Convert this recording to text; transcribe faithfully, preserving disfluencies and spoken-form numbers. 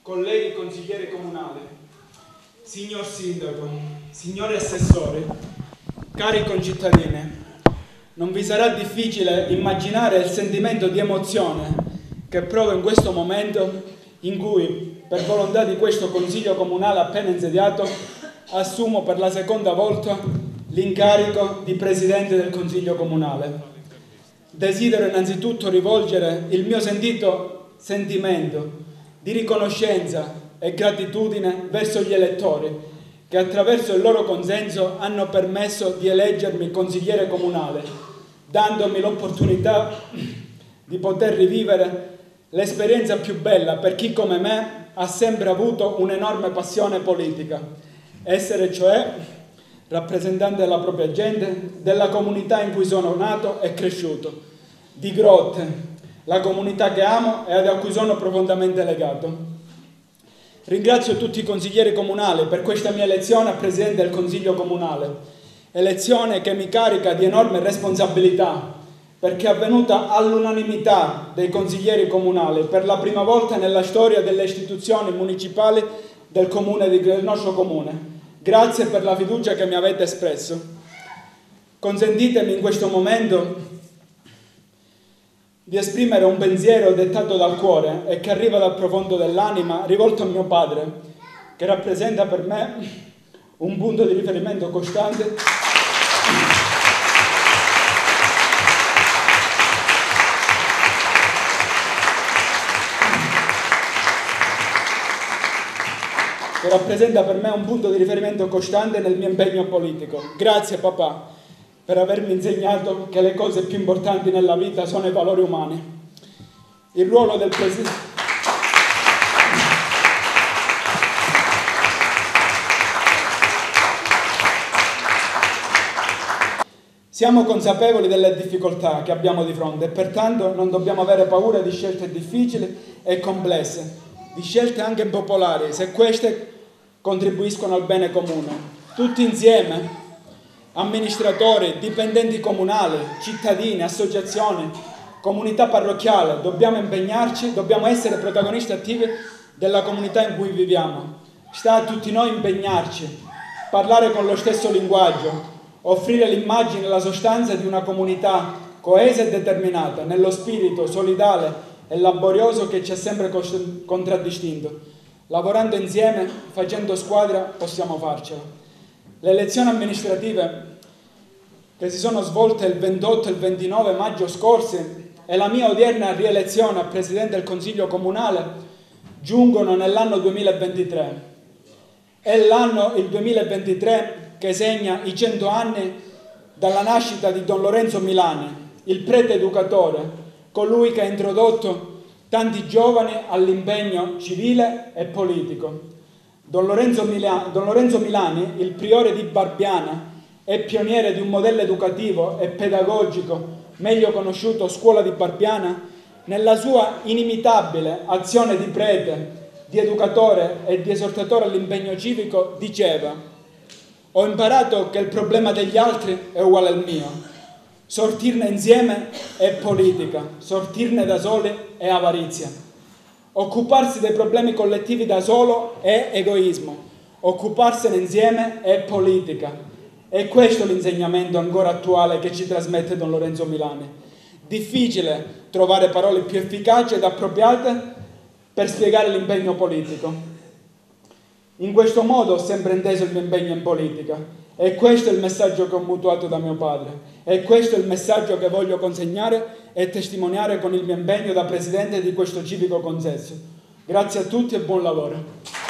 colleghi consiglieri comunali, signor sindaco, signori assessori, cari concittadini, non vi sarà difficile immaginare il sentimento di emozione che provo in questo momento in cui, per volontà di questo Consiglio Comunale appena insediato, assumo per la seconda volta l'incarico di Presidente del Consiglio Comunale. Desidero innanzitutto rivolgere il mio sentito sentimento di riconoscenza e gratitudine verso gli elettori che attraverso il loro consenso hanno permesso di eleggermi consigliere comunale, dandomi l'opportunità di poter rivivere l'esperienza più bella per chi come me ha sempre avuto un'enorme passione politica, essere cioè rappresentante della propria gente, della comunità in cui sono nato e cresciuto, di Grotte, la comunità che amo e a cui sono profondamente legato. Ringrazio tutti i consiglieri comunali per questa mia elezione a Presidente del Consiglio Comunale, elezione che mi carica di enorme responsabilità, perché è avvenuta all'unanimità dei consiglieri comunali per la prima volta nella storia delle istituzioni municipali del, comune, del nostro comune. Grazie per la fiducia che mi avete espresso. Consentitemi in questo momento di esprimere un pensiero dettato dal cuore e che arriva dal profondo dell'anima, rivolto a mio padre, che rappresenta per me un punto di riferimento costante che rappresenta per me un punto di riferimento costante nel mio impegno politico. Grazie papà per avermi insegnato che le cose più importanti nella vita sono i valori umani. Il ruolo del Presidente... Siamo consapevoli delle difficoltà che abbiamo di fronte e pertanto non dobbiamo avere paura di scelte difficili e complesse, di scelte anche impopolari, se queste contribuiscono al bene comune. Tutti insieme, amministratori, dipendenti comunali, cittadini, associazioni, comunità parrocchiale, dobbiamo impegnarci, dobbiamo essere protagonisti attivi della comunità in cui viviamo. Sta a tutti noi impegnarci, parlare con lo stesso linguaggio, offrire l'immagine e la sostanza di una comunità coesa e determinata, nello spirito solidale e laborioso che ci ha sempre contraddistinto. Lavorando insieme, facendo squadra, possiamo farcela. Le elezioni amministrative che si sono svolte il ventotto e il ventinove maggio scorsi e la mia odierna rielezione a Presidente del Consiglio Comunale giungono nell'anno duemilaventitré. È l'anno, il duemilaventitré, che segna i cento anni dalla nascita di Don Lorenzo Milani, il prete educatore, colui che ha introdotto tanti giovani all'impegno civile e politico. Don Lorenzo, Mila- Don Lorenzo Milani, il priore di Barbiana, è pioniere di un modello educativo e pedagogico, meglio conosciuto Scuola di Barbiana, nella sua inimitabile azione di prete, di educatore e di esortatore all'impegno civico, diceva: «Ho imparato che il problema degli altri è uguale al mio. Sortirne insieme è politica, sortirne da soli è avarizia. Occuparsi dei problemi collettivi da solo è egoismo, occuparsene insieme è politica». E questo è l'insegnamento ancora attuale che ci trasmette Don Lorenzo Milani. Difficile trovare parole più efficaci ed appropriate per spiegare l'impegno politico. In questo modo ho sempre inteso il mio impegno in politica e questo è il messaggio che ho mutuato da mio padre e questo è il messaggio che voglio consegnare e testimoniare con il mio impegno da Presidente di questo civico consesso. Grazie a tutti e buon lavoro.